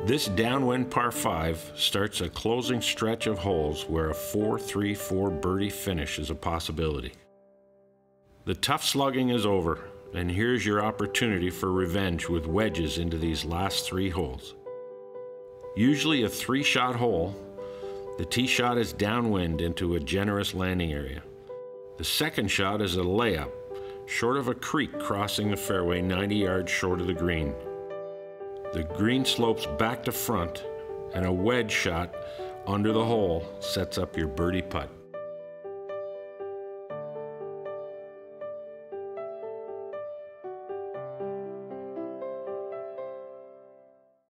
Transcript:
This downwind par 5 starts a closing stretch of holes where a 4-3-4 birdie finish is a possibility. The tough slugging is over, and here's your opportunity for revenge with wedges into these last 3 holes. Usually a 3-shot hole, the tee shot is downwind into a generous landing area. The second shot is a layup, short of a creek crossing the fairway 90 yards short of the green. The green slopes back to front, and a wedge shot under the hole sets up your birdie putt.